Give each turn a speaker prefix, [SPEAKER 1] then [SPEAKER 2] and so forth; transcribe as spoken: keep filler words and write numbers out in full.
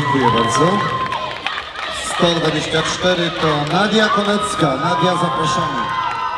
[SPEAKER 1] Dziękuję bardzo. sto dwadzieścia cztery to Nadia Konecka. Nadia, zapraszamy.